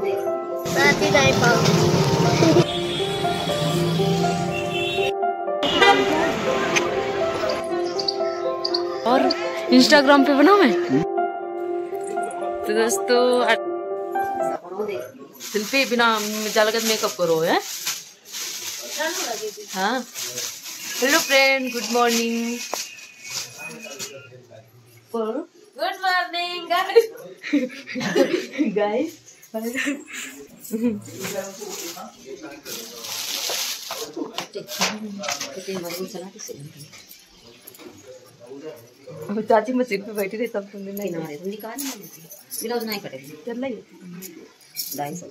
और इंस्टाग्राम पे बनाओ मैं। तो दोस्तों शिल्पी बिना जलगत मेकअप करो है। हाँ hello friend, good morning. Good morning guys. चाची मशीन पे बैठी रही तब तुमने नहीं ब्लाउज नहीं कटेगी चल रही 250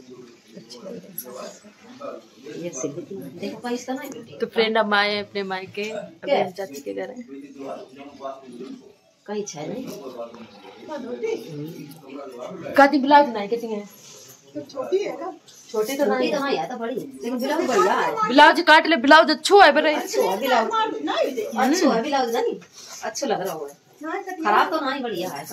ये देखो पैसा नहीं। तो फ्रेंड हम आए अपने मायके, अभी हम चाची के घर हैं। कहीं छे नहीं काती ब्लाउज नहीं कितनी है छोटी है ना, छोटी तो नहीं है तो बड़ी, लेकिन ब्लाउज बढ़िया है। ब्लाउज काट ले, ब्लाउज अच्छा है बरे, अच्छा है ब्लाउज, अच्छा है ब्लाउज नहीं अच्छा लग रहा है, खराब तो नहीं बढ़िया है।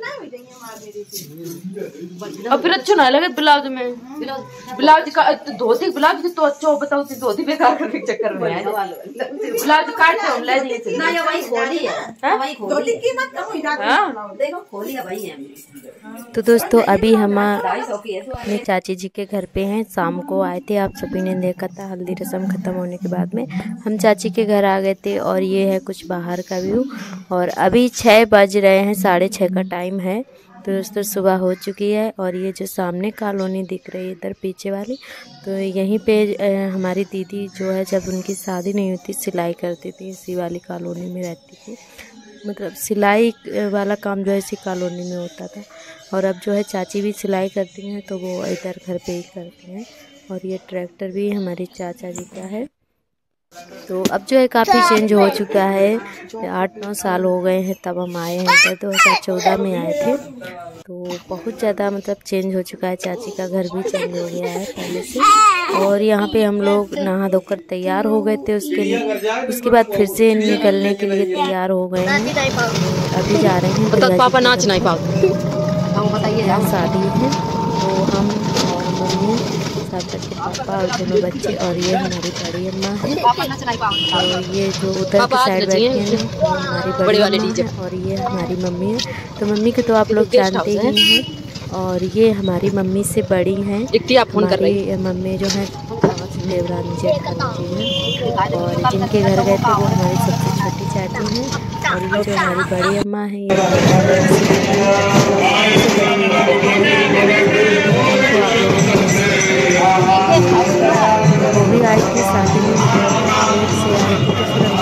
और फिर अच्छा ना लगे ब्लाउज में, ब्लाउज का धोती ब्लाउज तो अच्छा बताओ, धोती बेकार करने के चक्कर में है ब्लाउज काट के हम ले दिए ना। ये वही खोली है, वही खोली कीमत कम हो जाती है, देखो खोली है वही है। तो दोस्तों अभी हम अपने चाची जी के घर पे हैं। शाम को आए थे, आप सभी ने देखा था। हल्दी रस्म खत्म होने के बाद में हम चाची के घर आ गए थे। और ये है कुछ बाहर का व्यू। और अभी 6 बज रहे हैं, 6:30 का टाइम है। तो दोस्तों सुबह हो चुकी है। और ये जो सामने कॉलोनी दिख रही है इधर पीछे वाली, तो यहीं पे हमारी दीदी जो है, जब उनकी शादी नहीं होती सिलाई करती थी, इसी वाली कॉलोनी में रहती थी। मतलब सिलाई वाला काम जो है इसी कॉलोनी में होता था। और अब जो है चाची भी सिलाई करती हैं, तो वो इधर घर पे ही करती हैं। और ये ट्रैक्टर भी हमारे चाचा जी का है। तो अब जो है काफ़ी चेंज हो चुका है, 8-9 साल हो गए हैं तब हम आए हैं इधर। 2014 में आए थे। तो बहुत ज़्यादा मतलब चेंज हो चुका है, चाची का घर भी चेंज हो गया है पहले से। और यहाँ पे हम लोग नहा धोकर तैयार हो गए थे उसके लिए, उसके बाद फिर से निकलने के लिए तैयार हो गए हैं। अभी जा रहे हैं, पापा नाच नहीं पाओ बताइए, शादी है। तो हम और मम्मी साथ करके पापा और दोनों बच्चे, और ये हमारी बड़ी अम्मा है। और ये जो उधर की साइड बैठी है हमारी बड़ी अम्मा है, और ये हमारी मम्मी है। तो मम्मी को तो आप लोग जानते ही हैं। और ये हमारी मम्मी से बड़ी हैं, हमारी मम्मी जो है देवरानी जेठानी जी हैं। और जिनके घर गए थे वो हमारी सबसे छोटी चाची हैं। और ये जो हमारी बड़ी अम्मा है, ये भी आई थी शादी में से आए थे। तो फिर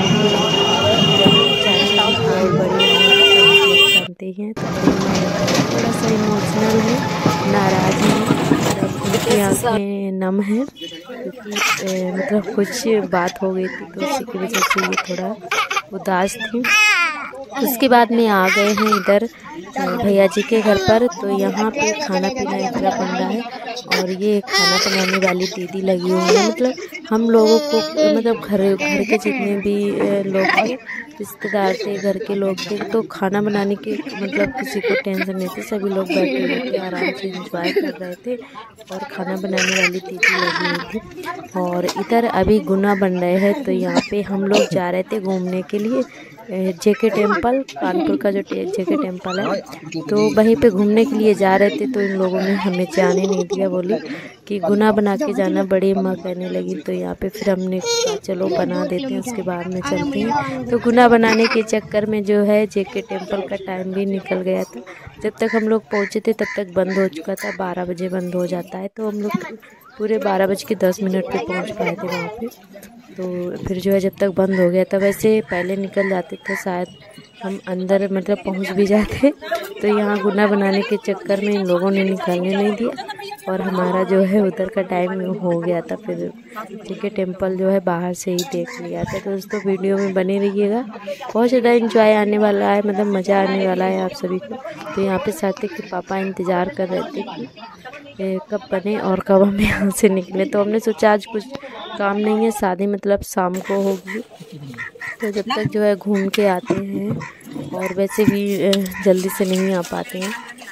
जानते हैं, तो थोड़ा सा इमोशनल है, नाराज है, उनकी आँखें नम है, क्योंकि मतलब कुछ बात हो गई थी, तो उसी की वजह से ये थोड़ा उदास थी। उसके बाद में आ गए हैं इधर भैया जी के घर पर। तो यहाँ पे खाना पीना इतना बन रहा है। और ये खाना बनाने वाली दीदी लगी हुई है। मतलब हम लोगों को, मतलब घर के जितने भी लोग थे, रिश्तेदार थे, घर के लोग थे, तो खाना बनाने के मतलब किसी को टेंशन नहीं थी। सभी लोग बैठे हुए थे, आराम से एंजॉय कर रहे थे। और खाना बनाने वाली दीदी लगी हुई थी। और इधर अभी गुना बन रहे हैं। तो यहाँ पे हम लोग जा रहे थे घूमने के लिए, जेके टेम्पल, कानपुर का जो जेके टेम्पल है, तो वहीं पे घूमने के लिए जा रहे थे। तो इन लोगों ने हमें जाने नहीं दिया, बोली कि गुना बना के जाना, बड़ी अम्मा कहने लगी। तो यहाँ पे फिर हमने कहा चलो बना देते हैं, उसके बाद में चलते हैं। तो गुना बनाने के चक्कर में जो है जेके टेम्पल का टाइम भी निकल गया था। जब तक हम लोग पहुँचे थे तब तक बंद हो चुका था, 12 बजे बंद हो जाता है। तो हम लोग पूरे 12:10 पे पहुँच पाए थे वहाँ पे। तो फिर जो है जब तक बंद हो गया था, वैसे पहले निकल जाते थे, शायद हम अंदर मतलब पहुंच भी जाते। तो यहाँ गुना बनाने के चक्कर में इन लोगों ने निकलने नहीं दिया। और हमारा जो है उधर का टाइम हो गया था। फिर जेके टेम्पल जो है बाहर से ही देख लिया था। तो दोस्तों वीडियो में बने रहिएगा, बहुत ज़्यादा एंजॉय आने वाला है, मतलब मज़ा आने वाला है आप सभी को। तो यहाँ पे साथी के पापा इंतज़ार कर रहे थे कि कब बने और कब हम यहाँ से निकले। तो हमने सोचा आज कुछ काम नहीं है, शादी मतलब शाम को होगी, तो जब तक जो है घूम के आते हैं। और वैसे भी जल्दी से नहीं आ पाते हैं,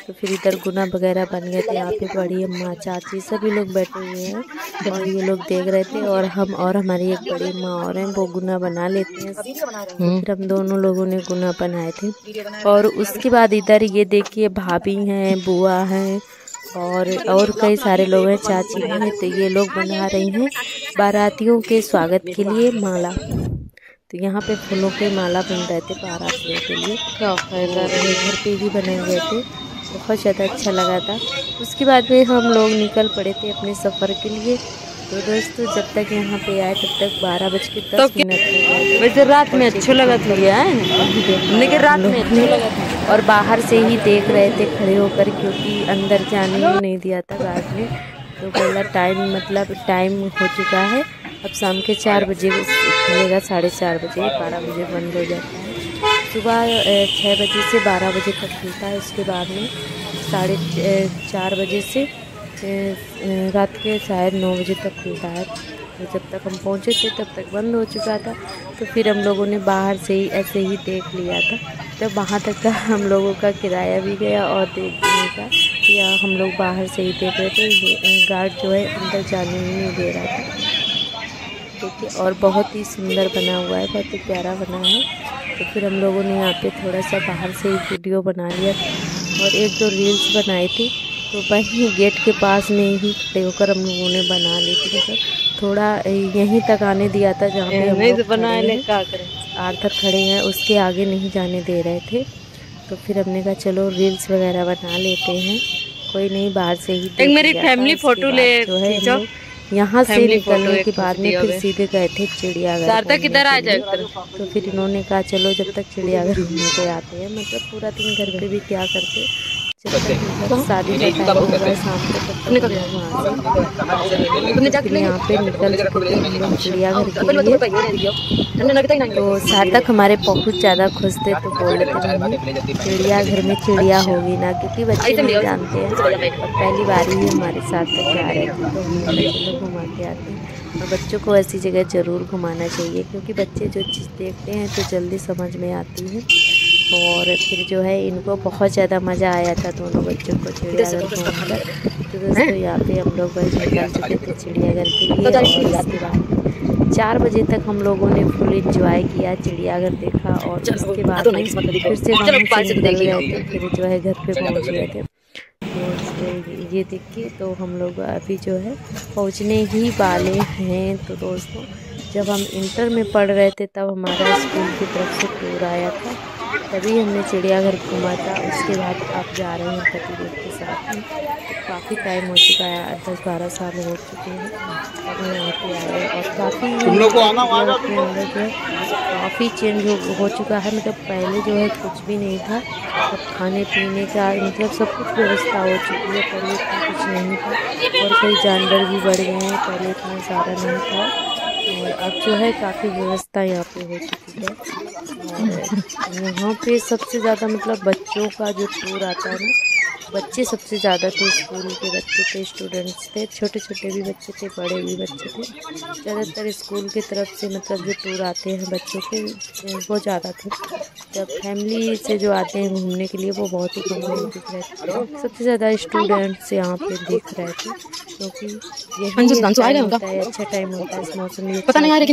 तो फिर इधर गुना वगैरह बन गए थे। यहाँ पे बड़ी अम्मा, चाची सभी लोग बैठे हुए हैं और ये लोग देख रहे थे। और हम और हमारी एक बड़ी अम्मा और हैं, वो गुना बना लेती हैं। तो फिर हम दोनों लोगों ने गुना बनाए थे। और उसके बाद इधर ये देखिए भाभी हैं, बुआ हैं और कई सारे लोग हैं, चाची हैं। तो ये लोग बना रही हैं बारातियों के स्वागत के लिए माला। तो यहाँ पे फूलों के माला बन रहे थे बारातियों के लिए। घर पे ही बनाए गए थे, बहुत ज़्यादा अच्छा लगा था। उसके बाद में हम लोग निकल पड़े थे अपने सफ़र के लिए। तो दोस्तों जब तक यहाँ पे आए तब तक 12:10 वैसे रात में अच्छा लगा था लेकिन रात में अच्छा लगा था। और बाहर से ही देख रहे थे खड़े होकर, क्योंकि अंदर जाने ही नहीं दिया था गार्ड ने। तो बोला टाइम हो चुका है, अब शाम के 4 बजे खुलेगा, 4:30 बजे, 12 बजे बंद हो जाता है। सुबह 6 बजे से 12 बजे तक खुलता है। उसके बाद में 4:30 बजे से रात के शायद 9 बजे तक खुलता है। तो जब तक हम पहुँचे थे तब तक बंद हो चुका था। तो फिर हम लोगों ने बाहर से ही ऐसे ही देख लिया था। तो वहाँ तक का हम लोगों का किराया भी गया और देखने का, या हम लोग बाहर से ही देख रहे थे। गार्ड जो है अंदर जाने ही नहीं दे रहा था। देखिए, और बहुत ही सुंदर बना हुआ है, बहुत ही प्यारा बना है। तो फिर हम लोगों ने यहाँ पे थोड़ा सा बाहर से ही वीडियो बना लिया और 1-2 रील्स बनाई थी। तो वहीं गेट के पास में ही खड़े होकर हम लोगों ने बना ली थी। मतलब थोड़ा यहीं तक आने दिया था जहाँ पे हम लोग आर्थर खड़े हैं, उसके आगे नहीं जाने दे रहे थे। तो फिर हमने कहा चलो रील्स वगैरह बना लेते हैं, कोई नहीं, बाहर से ही एक मेरी फैमिली फोटो ले जो है। यहाँ से निकलने के बाद में फिर सीधे गए थे चिड़ियाघर। किधर आ जाए। तो फिर इन्होंने कहा चलो जब तक चिड़ियाघर घूम के आते हैं, मतलब पूरा दिन घर पे भी क्या करते, जब तक शादी का टाइम होगा शाम को तब तक यहाँ पे निकल चुके थे हम लोग चिड़ियाघर के लिए। तो सार्थक हमारे बहुत ज़्यादा खुश थे। तो बोल रहे थे चिड़ियाघर में चिड़िया होगी ना, क्योंकि बच्चे नहीं जानते हैं और पहली बार ही हमारे सार्थक जा रहे थे। तो हम लोग घुमा के आते हैं। और बच्चों को ऐसी जगह ज़रूर घुमाना चाहिए, क्योंकि बच्चे जो चीज़ देखते हैं तो जल्दी समझ में आती है। और फिर जो है इनको बहुत ज़्यादा मज़ा आया था दोनों बच्चों को चिड़ियाघर घूमकर। तो दोस्तों यहाँ पे हम लोग निकल चुके थे चिड़ियाघर के लिए। और उसके बाद 4 बजे तक हम लोगों ने फुल एंजॉय किया, चिड़ियाघर देखा। और उसके बाद फिर से वहाँ से निकल गए थे, फिर जो है घर पे पहुँच गए थे। तो ये देखिए, तो हम लोग अभी जो है पहुँचने ही वाले हैं। तो दोस्तों जब हम इंटर में पढ़ रहे थे तब हमारा स्कूल की तरफ से टूर आया था, तभी हमने चिड़ियाघर घूमा था। उसके बाद आप जा रहे हैं पतिदेव के साथ में। तो काफ़ी टाइम हो चुका है, 10-12 साल हो चुके हैं अब यहाँ पे आए। और काफ़ी अपने अंदर जो है काफ़ी चेंज हो चुका है। मतलब पहले जो है कुछ भी नहीं था, अब खाने पीने का मतलब सब कुछ व्यवस्था हो चुकी है। पहले इतना कुछ नहीं था और कई जानवर भी बढ़ गए हैं, पहले इतना ज़्यादा नहीं था। और अब जो है काफ़ी व्यवस्था यहाँ पे हो चुकी है। और यहाँ पे सबसे ज़्यादा मतलब बच्चों का जो टूर आता है ना, बच्चे सबसे ज़्यादा थे, स्कूल के बच्चे थे, स्टूडेंट्स थे, छोटे छोटे भी बच्चे थे, बड़े भी बच्चे थे। ज़्यादातर स्कूल की तरफ से मतलब जो टूर आते हैं बच्चों के वो ज़्यादा थे। जब फैमिली से जो आते हैं घूमने के लिए वो बहुत ही कम लोग दिख रहे थे। सबसे ज़्यादा स्टूडेंट्स यहाँ पे दिख रहे थे, क्योंकि यही होता है, अच्छा टाइम होता है इस मौसम में।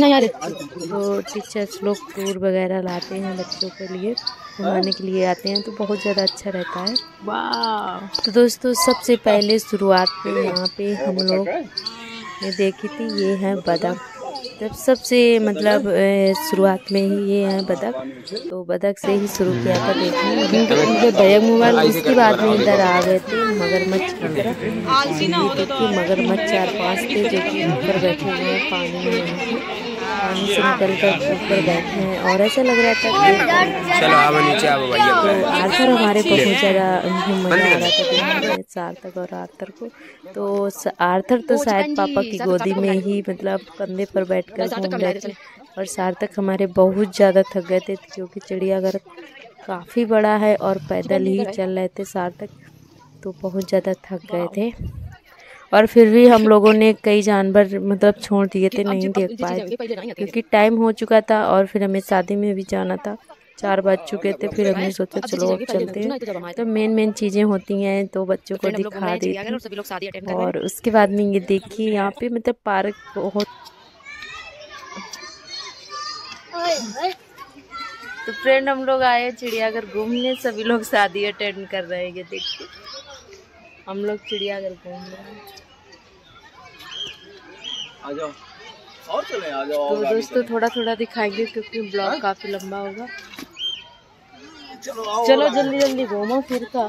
तो टीचर्स लोग टूर वगैरह लाते हैं बच्चों के लिए, घुमाने के लिए आते हैं, तो बहुत ज़्यादा अच्छा रहता है। वाह। तो दोस्तों सबसे पहले शुरुआत में यहाँ पे हम लोग ने देखी थी, ये है बतख। तब सबसे मतलब शुरुआत में ही ये है बतख, तो बतख से ही शुरू किया था देखने मोबाइल। उसके बाद में इधर आ गए थे मगरमच्छ की तरफ। देखिए मगरमच्छ 4-5 थे जो कि ऊपर बैठे हुए हैं पानी में, पानी से निकल कर ऊपर बैठे हैं। और ऐसा लग रहा था कि चलो अब नीचे आओ भैया। तो आर्थर हमारे बहुत ज़्यादा उन्हें मज़ा आ रहा था देखने में, सार्थक और आर्थर को। तो आर्थर तो शायद पापा की गोदी में ही मतलब कंधे पर बैठकर घूम रहे थे, और सार्थक हमारे बहुत ज़्यादा थक गए थे, क्योंकि चिड़ियाघर काफ़ी बड़ा है और पैदल ही चल रहे थे सार्थक, तो बहुत ज़्यादा थक गए थे। और फिर भी हम लोगों ने कई जानवर मतलब छोड़ दिए थे, नहीं देख पाए क्योंकि टाइम हो चुका था और फिर हमें शादी में भी जाना था। 4 बज चुके थे, फिर हमने सोचा चलो अब चलते हैं। तो मेन चीज़ें होती हैं तो बच्चों को दिखा देती। और उसके बाद में ये देखिए यहाँ पे मतलब पार्क बहुत। तो फ्रेंड हम लोग आए चिड़ियाघर घूमने, सभी लोग शादी अटेंड कर रहे हैं। ये देखिए हम लोग चिड़ियाघर घूम रहे हैं। आ जाओ और चले, आ जाओ। तो दोस्तों थोड़ा दिखाएंगे क्योंकि ब्लॉग काफी लंबा होगा। चलो जल्दी घूमो फिर का।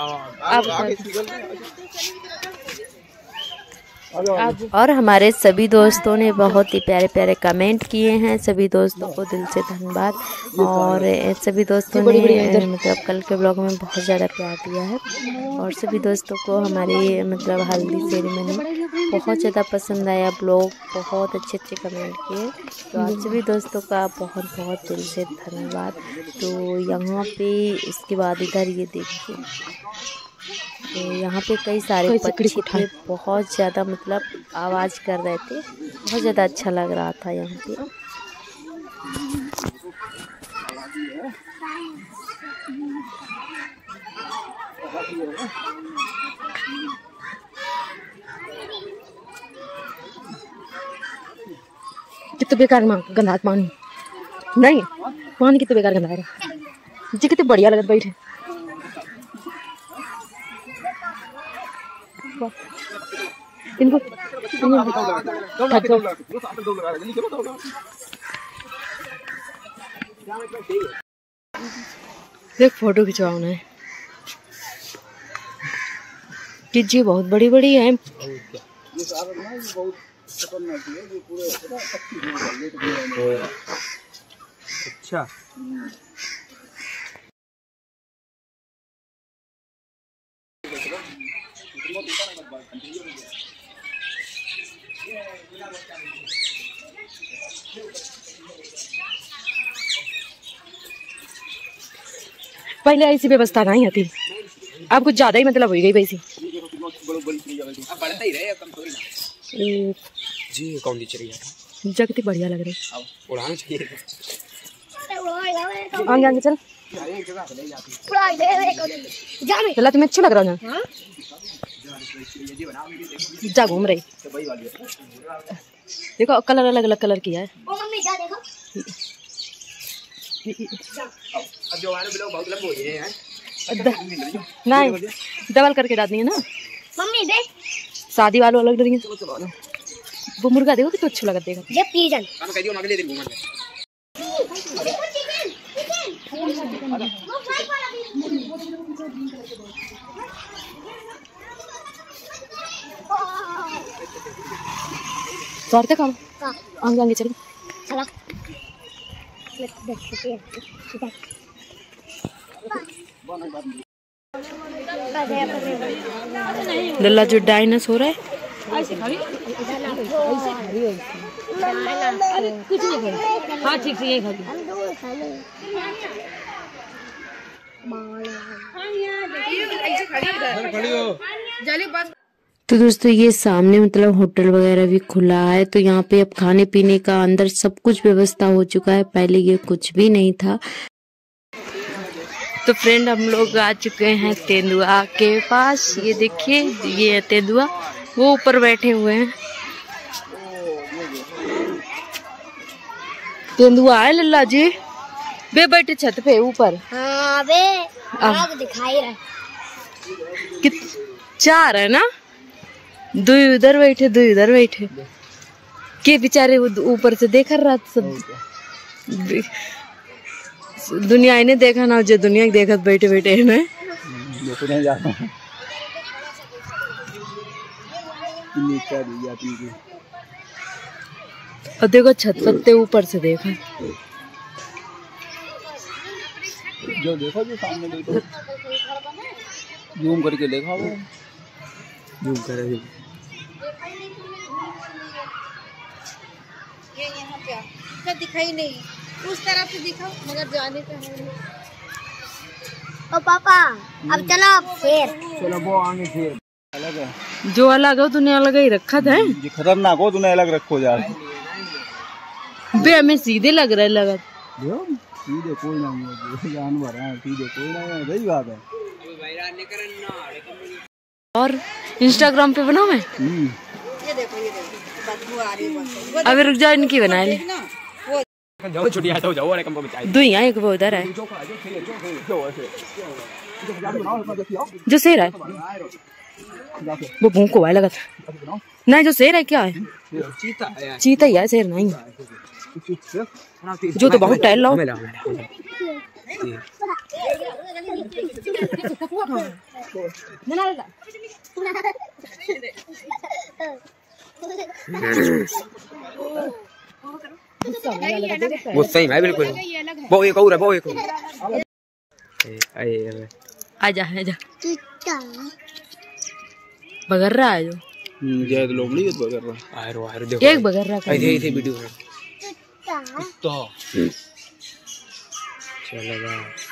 और हमारे सभी दोस्तों ने बहुत ही प्यारे कमेंट किए हैं। सभी दोस्तों को दिल से धन्यवाद। और सभी दोस्तों ने मतलब कल के ब्लॉग में बहुत ज़्यादा प्यार दिया है। और सभी दोस्तों को हमारी मतलब हल्दी सेरेमनी बहुत ज़्यादा पसंद आया। ब्लॉग बहुत अच्छे कमेंट किए। तो आप सभी दोस्तों का बहुत दिल से धन्यवाद। तो यहाँ पे इसके बाद इधर ये देखिए, तो यहाँ पे कई सारे पक्षी थे, बहुत ज़्यादा मतलब आवाज़ कर रहे थे, बहुत ज़्यादा अच्छा लग रहा था यहाँ पे। कितना बेकार गंदा पानी नहीं, पानी कितना बेकार गंदा है जी, कितने बढ़िया लगत बैठे। इनको एक फोटो खिंचवाना है। कीजिए, बहुत बड़ी है। अच्छा पहले ऐसी व्यवस्था नहीं होती, अब कुछ ज्यादा ही मतलब हो गई वैसी। जी कौन चिड़िया जा कितनी बढ़िया लग रही है, उड़ाना चाहिए। आगे चल चला, तुम्हें अच्छा लग रहा है ना, जा घूम रही। देखो कलर अलग कलर किया है। नहीं डबल करके डाल दिए ना मम्मी। देख शादी वालों अलग डरिए। वो मुर्गा देखो कितना अच्छा लगा, देखो ये पिजन। चढ़ते काम आगे चल चला। लल्ला जो डायनासोर है, अरे कुछ नहीं खाई। हाँ ठीक से यही खाई। तो दोस्तों ये सामने मतलब होटल वगैरह भी खुला है। तो यहाँ पे अब खाने पीने का अंदर सब कुछ व्यवस्था हो चुका है, पहले ये कुछ भी नहीं था। तो फ्रेंड हम लोग आ चुके हैं तेंदुआ के पास। ये देखिए ये है तेंदुआ, वो ऊपर बैठे हुए हैं। तेंदुआ है लल्ला जी, बे बैठे छत पे ऊपर। हाँ बे आग दिखाई रहा। 4 है ना, 2 उधर बैठे 2 इधर बैठे। के बेचारे ऊपर से देख रहा सब दुनिया ने देखा ना, जो दुनिया देखत बैठे बैठे है ना। और देखो छत पत्ते ऊपर से देखा, जो देखो जो सामने देखो, जूम करके देखा वो जूम करे। ये यहाँ पे क्या दिखाई नहीं, उस तरफ से दिखा मगर जाने का है। ओ पापा अब चलो फिर चलो वो आगे फिर अलग है, जो अलग हो तूने अलग ही रखा था। जो खतरनाक हो तूने अलग रखो यार। बे हमें सीधे लग रहा है, लगा सीधे कोई नहीं है, जानवर है सीधे कोई नहीं है, सही बात है। और इंस्टाग्राम पे बनाओ मैं ये देखो बदबू आ रही है। अभी रुक जाओ, इनकी बना ले। जाओ छुट्टियां तो जाओ, अरे कम बचाई दो ही हैं, एक वो उधर है जो शेर है, वो भूख को लगा था। नहीं जो शेर है क्या है, चीता ही है, शेर नहीं। जो तो बहुत टहल लो। वो सही है बिल्कुल। वो एक और है, वो एक और। आजा आजा, बगर रहा है जो जय लोमड़ी बगर रहा आरो आरो देखो, एक बगर रहा है। ऐसे वीडियो है तो चलेगा।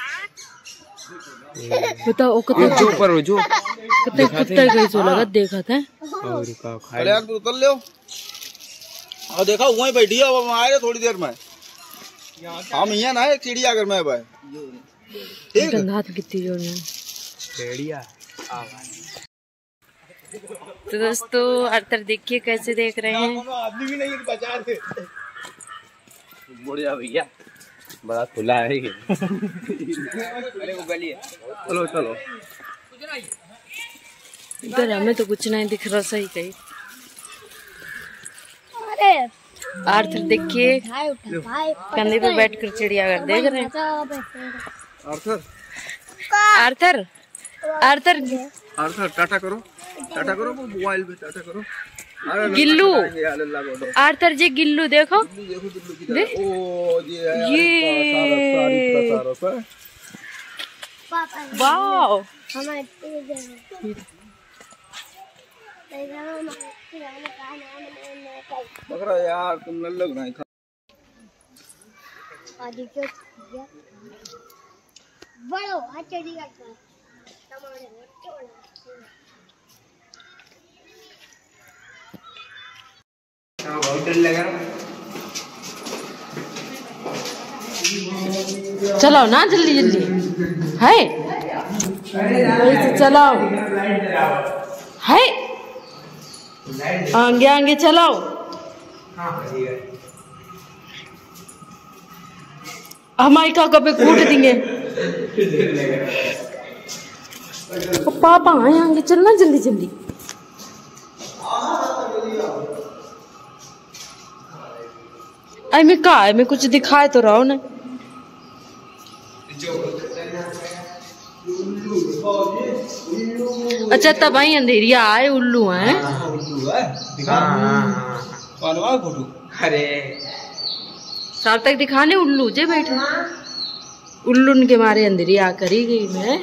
बताओ वो कितना जो पर जो कितना कुत्ता कैसे लगा देखा था। और का खाए अरे यार तू उतर ले। और देखा वहीं बैठी है, अब आए रे थोड़ी देर में। हम यहाँ ना है चिड़ियाघर में भाई, ठीक गंधा तो कितनी जोर में चिड़िया। तो दोस्तों अर्थर देखिए कैसे देख रहे हैं। आदमी भी नहीं बचा थे। बढ़िया भैया, बड़ा खुला है ये। अरे वो गली है। चलो चलो, इधर हमें तो कुछ नहीं दिख रहा, सही कही। आर्थर देखिए कंधे पे बैठकर चिड़ियाघर देख रहे हैं। आर्थर आर्थर आर्थर आर्थर टाटा करो, टाटा करो, वो मोबाइल पे टाटा करो। गिल्लू आर्थर जी, गिल्लू देखो ये वाओ। बकरा यार तुम न लग रहा बड़ो चलाओ ना जल्दी जल्दी है, चलाओ है, आगे आगे चलाओ। हमारी काका पे कूट देंगे। पापा आए आगे, चलना जल्दी जल्दी। आई मैं कहा है, मैं कुछ दिखाए तो रहा हूँ ना। अच्छा तब भाई अंधेरिया आए, उल्लू है। अरे साफ तक दिखाने उल्लू जे बैठे, उल्लू के मारे अंधेरिया कर ही गई मैं।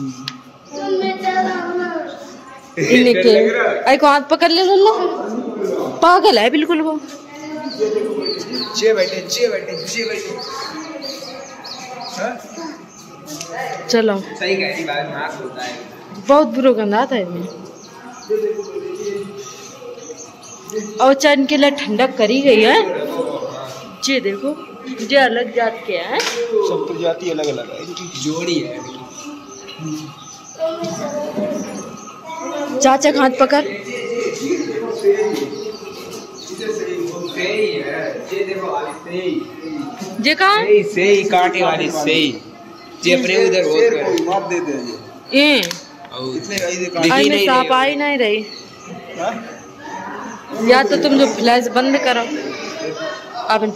इनके आई को हाथ पकड़ ले लो, पागल है बिल्कुल वो। चलो सही कह रही बात, नाक होता है बहुत बुरा गंदा आता है इनमें। और चैन के लिए ठंडक करी गई है। जी देखो जे अलग जात के हैं, सब प्रजाति अलग अलग है, जोड़ी है। चाचा का हाथ पकड़। जे कहा सही कांटे वाली सही जेपरे उधर हो मार दे दे ये इतने आई में सांप आ ही नहीं रही। या तो तुम जो फ्लैश बंद करो, अब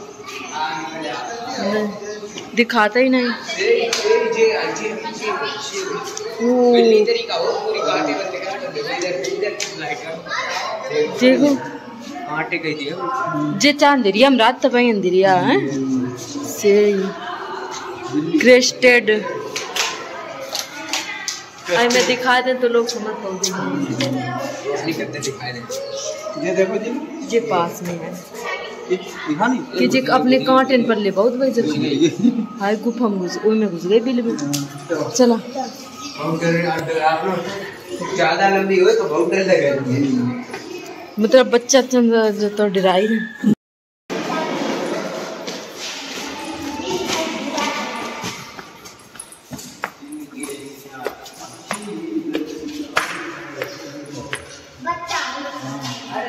दिखाता ही नहीं। देखो जे चांदरिया हम रात तब अंदरिया है से क्रेस्टेड। आई मैं दिखा दे तो लोग समझ पाओगे। ये देखो जी, ये पास में है दिखानी कि जे अपने कांटेन पर ले बहुत वही जगह हाय गुफा में घुस, ओई में घुस गए बिल में। चलो ज्यादा लंबी हो तो बहुत डर लगेगा, मतलब बच्चा तो डराई ना।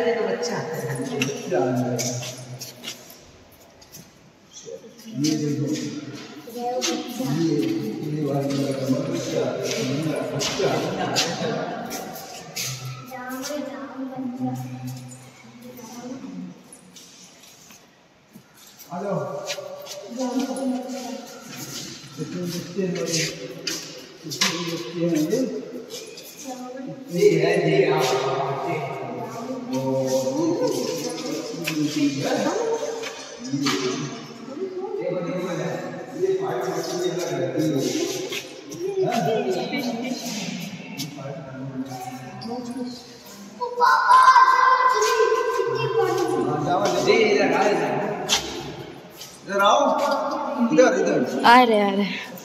तो बच्चा आ रहे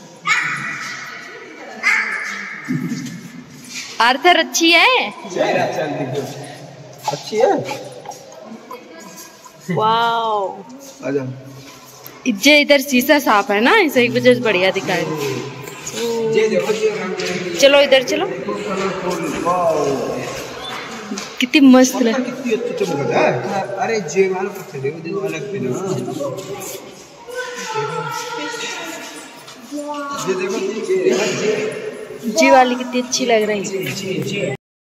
आर्थर अच्छी है, अच्छी है। वाओ इधर शीशा साफ है ना, इसे एक वजह से बढ़िया दिखाई। चलो इधर चलो, कितनी मस्त है। अरे जे वाला जी वाली कितनी अच्छी लग रही है।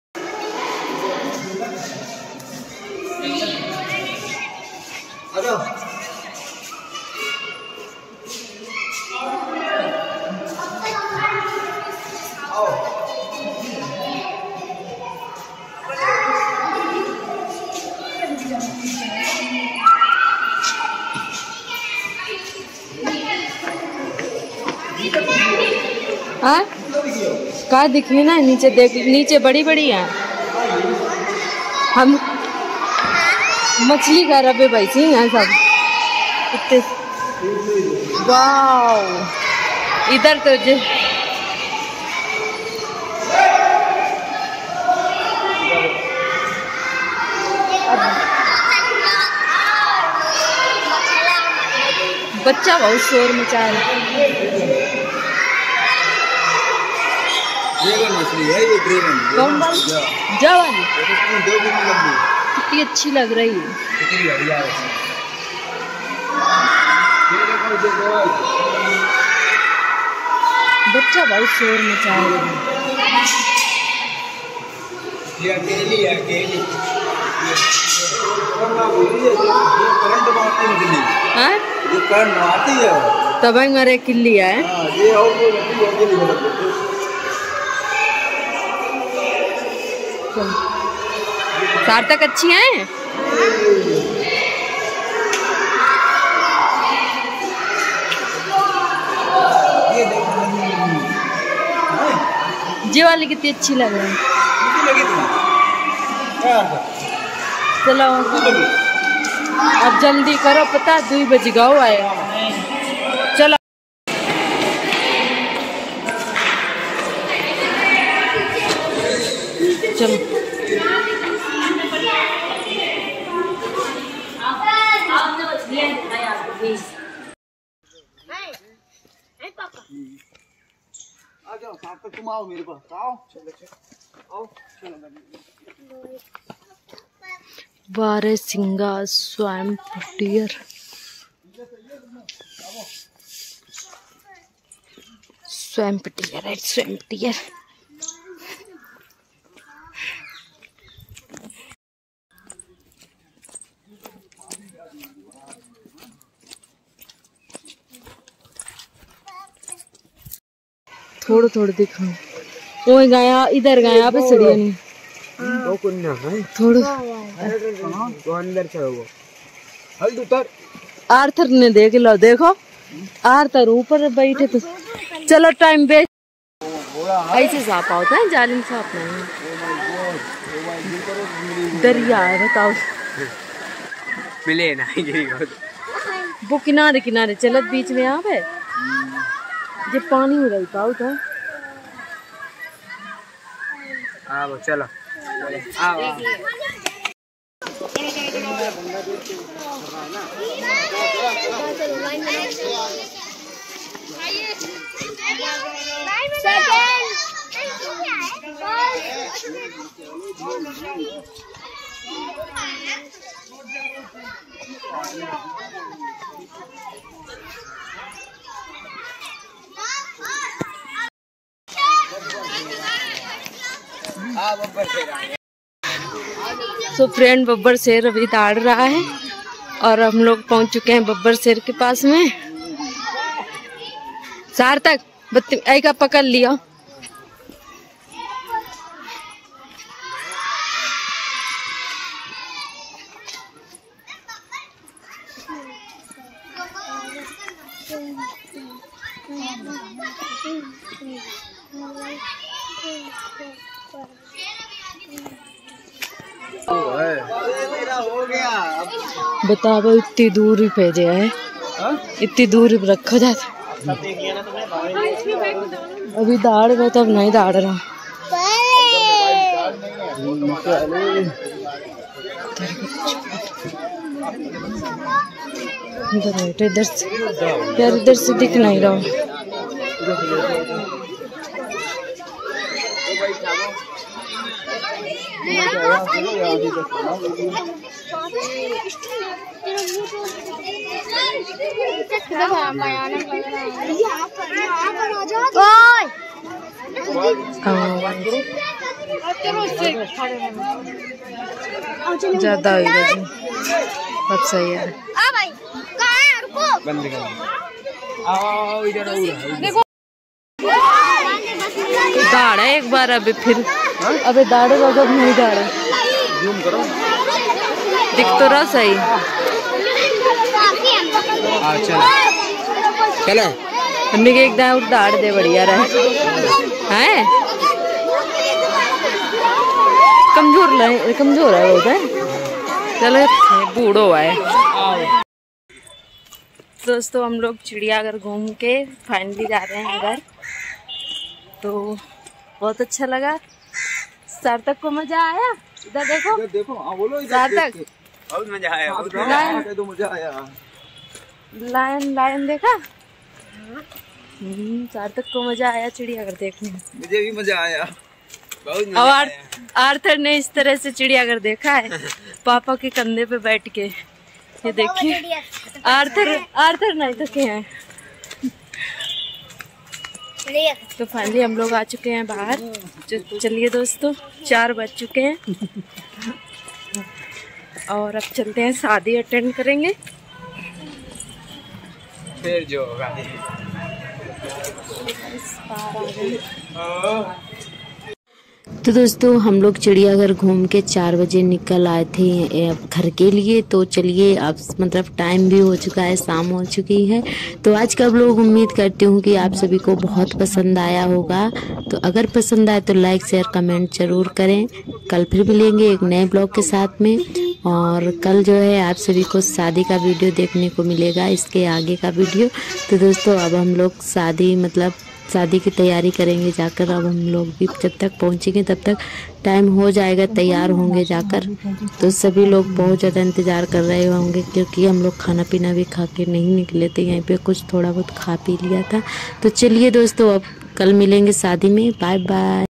हाँ कहा दिखी ना, नीचे देख, नीचे बड़ी बड़ी है। हम मछली का रबे भाई सी हैं सब कितने। वाह इधर तो बच्चा बहुत शोर मचा रहा है। मछली है ये ड्रेगन। कौन वाली? जा वाली कितनी अच्छी लग रही है, कितनी बढ़िया है। बच्चा बहुत शोर मचा रहा है। ये अकेली है, अकेली। करंट मारती है, हाँ ये करंट मारती है तब मेरे किल्ली है। ये और सार्थक अच्छी हैं। ये वाली कितनी अच्छी लग रही है। चलो अब जल्दी करो, पता 2 बज गए आए। चलो चलो आ जाओ, साथ तक तुम आओ मेरे पास, आओ आओ बारहसिंगा swamp deer, swamp deer, swamp deer. थोड़ा थोड़ा दिखाओ, वो गया इधर गया पे सड़िया नहीं थोड़ा तो अंदर चलो। हल उतर, आर्थर ने देख लो, देखो आर्थर ऊपर बैठे तो चलो टाइम वेस्ट। ऐसे सांप होता है, जालिम सांप नहीं, दरिया है बताओ। मिले ना वो किनारे किनारे चलत बीच में यहाँ पे जो पानी हो रही पाओ तो। आओ चलो आओ आओ। सो फ्रेंड, बब्बर शेर अभी दाड़ रहा है और हम लोग पहुंच चुके हैं बब्बर शेर के पास में। सार्थक बत्ती आई का पकड़ लिया। बताओ इतनी दूर ही भेजे है, इतनी दूर ही रखा जाता। अभी दाड़ में तो अब नहीं दाड़ रहा। इधर से यार, इधर से दिख नहीं रहा। ज्यादा होगा जी, अब सही है। दाड़ है एक बार, अभी फिर अबे दाड़ेगा जब नहीं दाड़ा। जूम करो, दिख तो रहा सही। चलो मम्मी के एकदम दाड़ दे, बढ़िया रहे हैं। कमजोर है वो है। चलो बूढ़ो है। दोस्तों, हम लोग चिड़ियाघर घूम के फाइनली जा रहे हैं घर। तो बहुत अच्छा लगा। सार्थक को मजा आया? इधर देखो, देखो। बोलो सार्थक, बहुत मजा आया। मजा आया। लायन देखा? सार्थक को मजा आया चिड़ियाघर देखने में। मुझे भी मजा आया, बहुत मजा और आर्थर ने इस तरह से चिड़ियाघर देखा है, पापा के कंधे पे बैठ के। ये देखिए, आर्थर नहीं तो क्या है। तो फाइनली हम लोग आ चुके हैं बाहर। चलिए दोस्तों, 4 बज चुके हैं और अब चलते हैं, शादी अटेंड करेंगे फिर जो होगा। तो दोस्तों, हम लोग चिड़ियाघर घूम के 4 बजे निकल आए थे घर के लिए। तो चलिए, अब मतलब टाइम भी हो चुका है, शाम हो चुकी है। तो आज का व्लॉग उम्मीद करती हूँ कि आप सभी को बहुत पसंद आया होगा। तो अगर पसंद आए तो लाइक शेयर कमेंट जरूर करें। कल फिर मिलेंगे एक नए ब्लॉग के साथ में। और कल जो है आप सभी को शादी का वीडियो देखने को मिलेगा, इसके आगे का वीडियो। तो दोस्तों, अब हम लोग शादी की तैयारी करेंगे जाकर। अब हम लोग भी जब तक पहुंचेंगे तब तक टाइम हो जाएगा, तैयार होंगे जाकर। तो सभी लोग बहुत ज़्यादा इंतज़ार कर रहे होंगे, क्योंकि हम लोग खाना पीना भी खा के नहीं निकले थे। यहीं पे कुछ थोड़ा बहुत खा पी लिया था। तो चलिए दोस्तों, अब कल मिलेंगे शादी में। Bye bye.